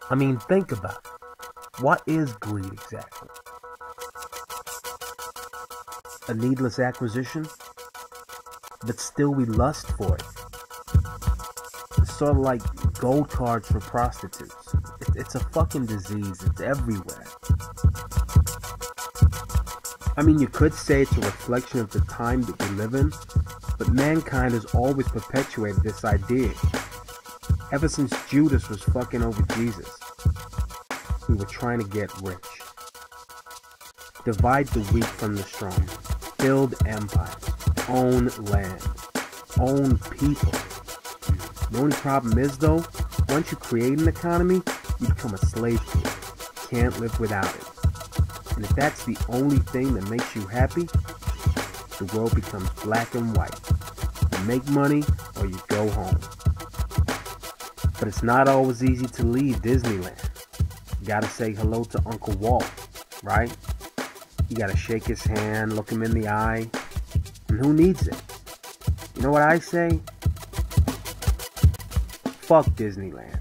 I mean, think about it. What is greed exactly? A needless acquisition? But still we lust for it. It's sort of like gold cards for prostitutes. It's a fucking disease. It's everywhere. I mean, you could say it's a reflection of the time that we live in, but mankind has always perpetuated this idea. Ever since Judas was fucking over Jesus, we were trying to get rich. Divide the weak from the strong. Build empires. Own land. Own people. The only problem is, though, once you create an economy, you become a slave to it. Can't live without it. And if that's the only thing that makes you happy, the world becomes black and white. You make money or you go home. But it's not always easy to leave Disneyland. You gotta say hello to Uncle Walt, right? You gotta shake his hand, look him in the eye. And who needs it? You know what I say? Fuck Disneyland.